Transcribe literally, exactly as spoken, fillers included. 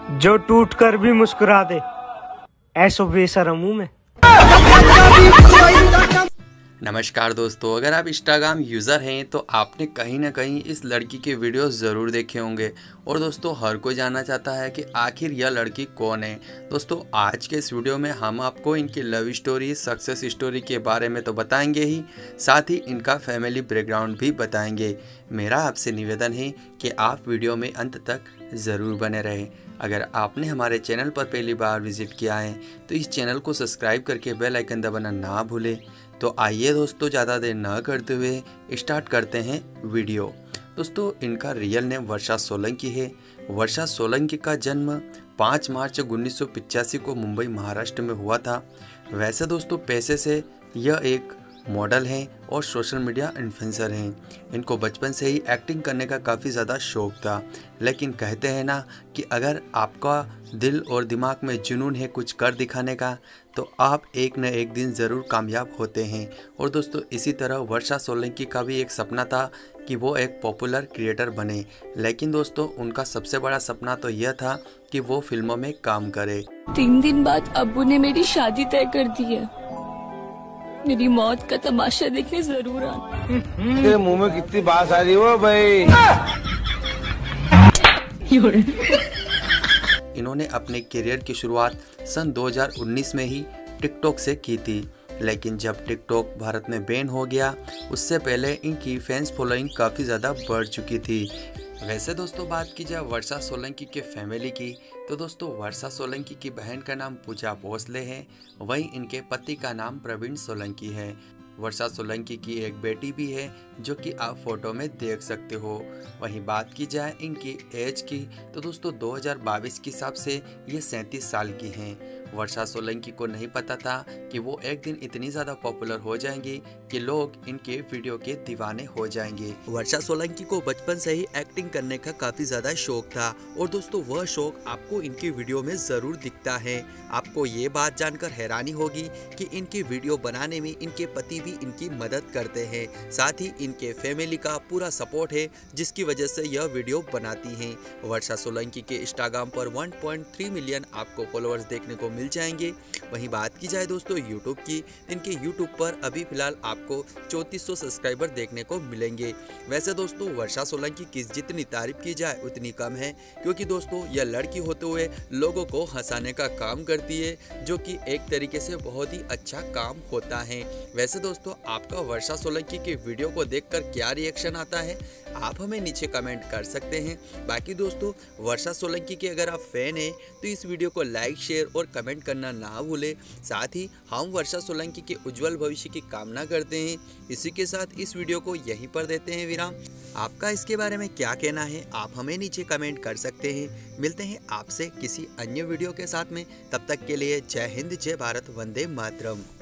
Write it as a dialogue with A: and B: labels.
A: जो टूट कर भी मुस्कुरा दे ऐसो बेशरम हूं मैं।
B: नमस्कार दोस्तों, अगर आप इंस्टाग्राम यूज़र हैं तो आपने कहीं ना कहीं इस लड़की के वीडियो ज़रूर देखे होंगे। और दोस्तों, हर कोई जानना चाहता है कि आखिर यह लड़की कौन है। दोस्तों, आज के इस वीडियो में हम आपको इनकी लव स्टोरी, सक्सेस स्टोरी के बारे में तो बताएंगे ही, साथ ही इनका फैमिली बैकग्राउंड भी बताएंगे। मेरा आपसे निवेदन है कि आप वीडियो में अंत तक ज़रूर बने रहें। अगर आपने हमारे चैनल पर पहली बार विजिट किया है तो इस चैनल को सब्सक्राइब करके बेल आइकन दबाना ना भूलें। तो आइए दोस्तों, ज़्यादा देर ना करते हुए स्टार्ट करते हैं वीडियो। दोस्तों, इनका रियल नेम वर्षा सोलंकी है। वर्षा सोलंकी का जन्म पाँच मार्च उन्नीस सौ पिचासी को मुंबई महाराष्ट्र में हुआ था। वैसे दोस्तों, पैसे से यह एक मॉडल हैं और सोशल मीडिया इन्फ्लुएंसर हैं। इनको बचपन से ही एक्टिंग करने का काफ़ी ज़्यादा शौक़ था, लेकिन कहते हैं ना कि अगर आपका दिल और दिमाग में जुनून है कुछ कर दिखाने का, तो आप एक न एक दिन ज़रूर कामयाब होते हैं। और दोस्तों, इसी तरह वर्षा सोलंकी का भी एक सपना था कि वो एक पॉपुलर क्रिएटर बने, लेकिन दोस्तों उनका सबसे बड़ा सपना तो यह था कि वो फिल्मों में काम करे।
C: तीन दिन बाद अब्बू ने मेरी शादी तय कर दी है। मेरी मौत का तमाशा देखने जरूर आना।
D: तेरे मुंह में कितनी बात आ रही हो भाई।
B: इन्होंने अपने करियर की शुरुआत सन दो हज़ार उन्नीस में ही टिकटॉक से की थी, लेकिन जब टिकटॉक भारत में बैन हो गया, उससे पहले इनकी फैंस फॉलोइंग काफ़ी ज़्यादा बढ़ चुकी थी। वैसे दोस्तों, बात की जाए वर्षा सोलंकी के फैमिली की, तो दोस्तों वर्षा सोलंकी की बहन का नाम पूजा भोसले है, वहीं इनके पति का नाम प्रवीण सोलंकी है। वर्षा सोलंकी की एक बेटी भी है जो कि आप फोटो में देख सकते हो। वहीं बात की जाए इनकी एज की, तो दोस्तों दो हज़ार बाईस के हिसाब से ये सैंतीस साल की हैं। वर्षा सोलंकी को नहीं पता था कि वो एक दिन इतनी ज़्यादा पॉपुलर हो जाएंगी कि लोग इनके वीडियो के दीवाने हो जाएंगे। वर्षा सोलंकी को बचपन से ही एक्टिंग करने का काफ़ी ज़्यादा शौक था, और दोस्तों वह शौक आपको इनकी वीडियो में ज़रूर दिखता है। आपको ये बात जानकर हैरानी होगी कि इनकी वीडियो बनाने में इनके पति भी इनकी मदद करते हैं, साथ ही इनके फैमिली का पूरा सपोर्ट है, जिसकी वजह से यह वीडियो बनाती हैं। वर्षा सोलंकी के इंस्टाग्राम पर वन पॉइंट थ्री मिलियन आपको फॉलोअर्स देखने को मिल जाएंगे। वहीं बात की जाए दोस्तों यूट्यूब की, इनके यूट्यूब पर अभी फिलहाल आपको चौंतीस सौ सब्सक्राइबर देखने को मिलेंगे। वैसे दोस्तों, वर्षा सोलंकी की जितनी तारीफ की जाए उतनी कम है, क्योंकि दोस्तों यह लड़की होते हुए लोगों को हंसाने का काम करती है, जो कि एक तरीके से बहुत ही अच्छा काम होता है। वैसे दोस्तों, आपका वर्षा सोलंकी के वीडियो को देखकर क्या रिएक्शन आता है, आप हमें नीचे कमेंट कर सकते हैं। बाकी दोस्तों, वर्षा सोलंकी के अगर आप फैन हैं तो इस वीडियो को लाइक, शेयर और कमेंट करना ना भूलें। साथ ही हम वर्षा सोलंकी के उज्जवल भविष्य की कामना करते हैं। इसी के साथ इस वीडियो को यहीं पर देते हैं विराम। आपका इसके बारे में क्या कहना है, आप हमें नीचे कमेंट कर सकते हैं। मिलते हैं आपसे किसी अन्य वीडियो के साथ में, तब तक के लिए जय हिंद, जय भारत, वंदे मातरम।